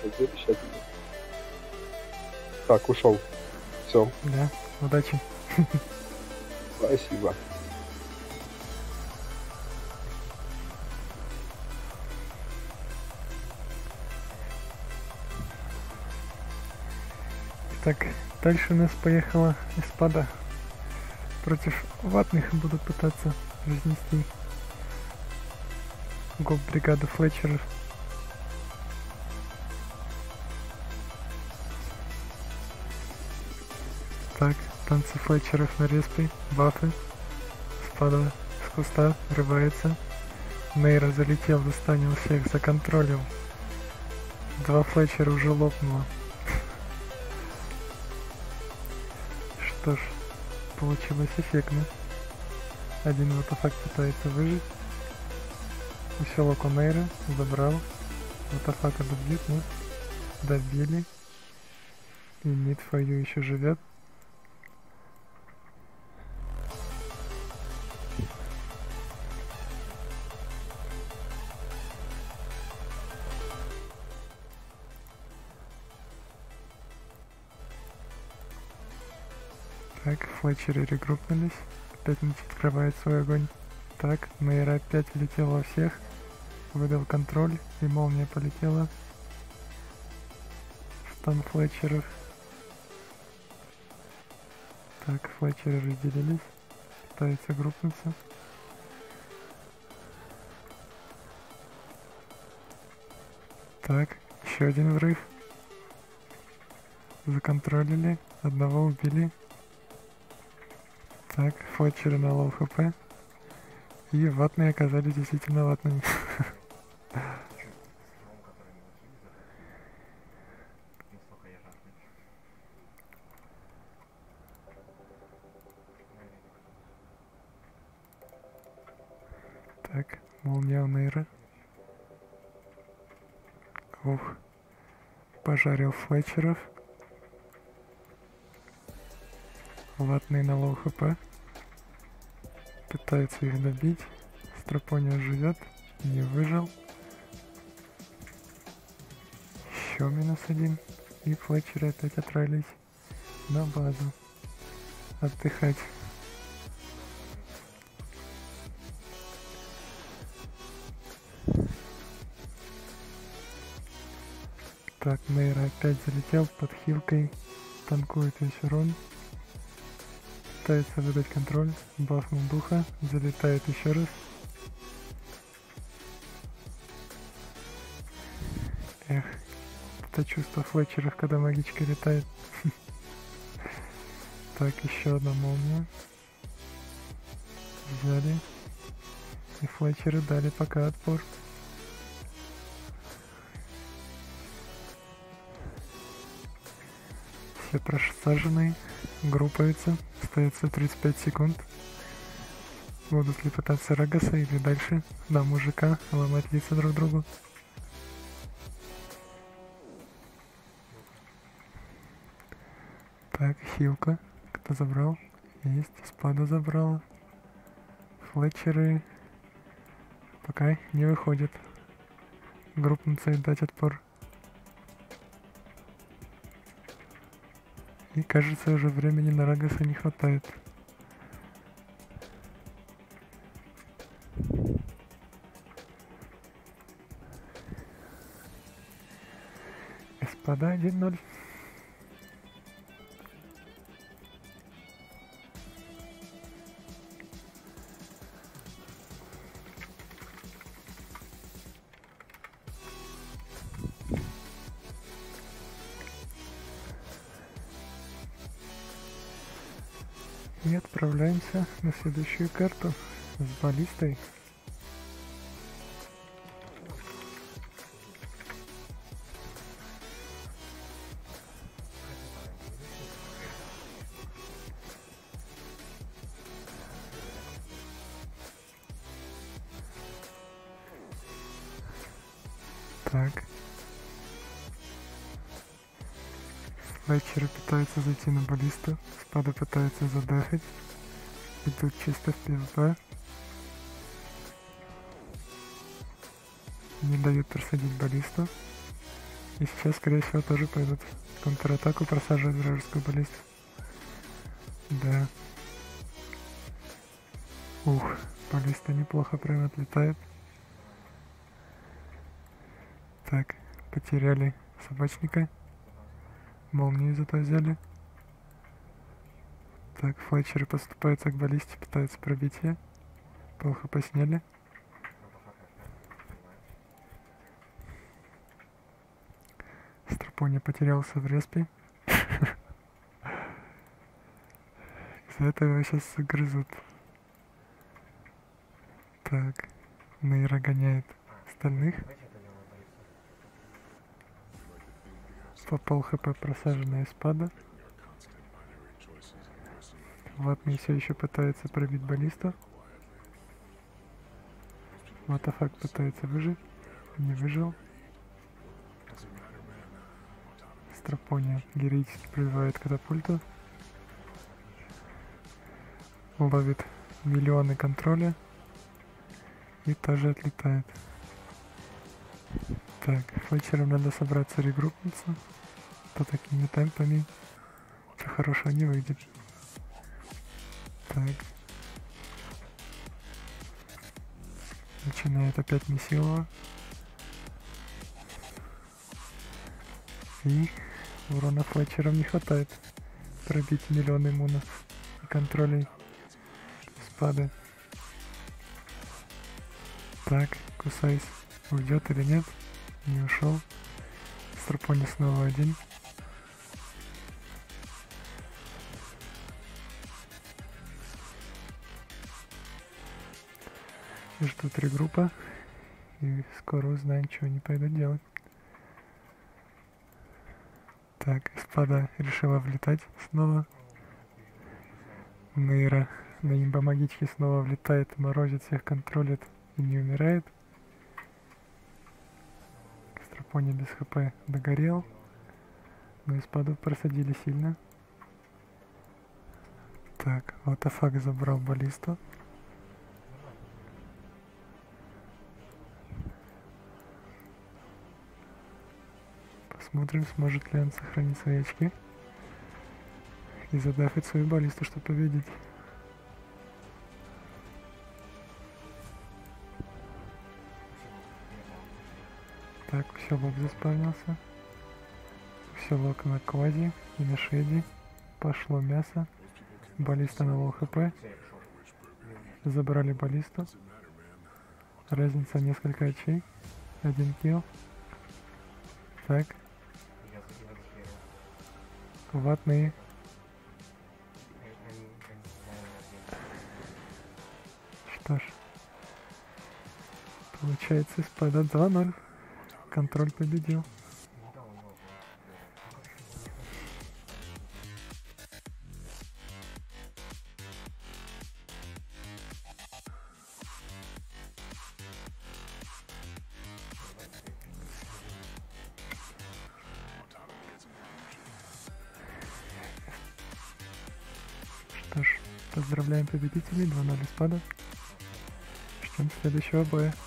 замечательно. Так, ушел. Все. Да, удачи. Спасибо. Так, дальше у нас поехала эспада. Против ватных будут пытаться разнести гоп-бригаду Флетчеров. Так, танцы Флетчеров на респе, бафы. Спада с куста, врывается. Нейра залетел, застанил всех, законтролил. 2 Флетчера уже лопнуло. Что ж, получилось эффектно. Один ватафак пытается выжить. Усилок у Нейра, забрал. Ватафака добьют, но добили. И Need for You еще живет. Так, Флетчеры регруппнулись. Опять открывает свой огонь. Так, Нейра опять влетел во всех. Выдал контроль, и молния полетела. Стан Флетчеров. Так, Флетчеры разделились. Пытаются группнуться. Так, еще один взрыв. Законтролили. Одного убили. Так, Флетчеры на лоу хп. И ватные оказались действительно ватными. Так, молния у Нейра. Ух. Пожарил Флетчеров. Ватный на лоу хп. Пытается их добить. Стропонио живет. Не выжил. Еще -1. И Флетчеры опять отправились на базу. Отдыхать. Так, Нейра опять залетел под хилкой. Танкует весь урон. Пытается выдать контроль. Бафнул духа. Залетает еще раз. Эх, это чувство Флетчеров, когда магичка летает. Так, еще одна молния. Взяли. И Флетчеры дали пока отпор. Все просаженные, группаются, остается 35 секунд. Будут ли пытаться Рагаса или дальше на мужика ломать лица друг другу? Так, хилка, кто забрал? Есть, спада забрала. Флетчеры пока не выходят. Группнуться и дать отпор. И кажется, уже времени на Рагаса не хватает. Эспада 1-0. И отправляемся на следующую карту с баллистой. Так. Флетчеры пытаются зайти на баллисту. Спада пытается задахать. И тут чисто в PvP. Не дают просадить баллисту. И сейчас, скорее всего, тоже пойдут в контратаку просаживать вражескую баллисту. Да. Ух, баллиста неплохо прям отлетает. Так, потеряли собачника. Молнию зато взяли. Так, флетчеры подступаются к баллисте, пытаются пробить ее. Пол хп сняли. Страпони потерялся в респе. Из-за этого его сейчас загрызут. Так, Нейра гоняет остальных. По пол хп просаженная спада. Ватный все еще пытается пробить баллисту. Ватафак пытается выжить. Не выжил. Страпония героически пробивает катапульту. Ловит миллионы контроля. И тоже отлетает. Так, флетчерам надо собраться, регруппнуться. То такими темпами ничего хорошего не выйдет. Так. Начинает опять Месилова. И урона флетчерам не хватает пробить миллион иммунов и контролей спады. Так, Кусайс уйдет или нет? Не ушел. Страпони снова один. Ждут три группа. И скоро узнаем, что они пойдут делать. Так, спада решила влетать снова. Нейра на имбо-магичке снова влетает, морозит, всех контролит и не умирает. Страпони без хп догорел. Но и спаду просадили сильно. Так, Ватафак забрал баллисту. Посмотрим, сможет ли он сохранить свои очки и задафить свою баллисту, чтобы победить. Так, Усёлок заспавнился. Усёлок на квази и на шеде. Пошло мясо. Баллиста на лоу хп. Забрали баллисту. Разница несколько очей. Один килл. Так. Ватные. Что ж. Получается, спада 2-0. Контроль победил. Что ж, поздравляем победителей, 2-0 спада. Ждем следующего боя.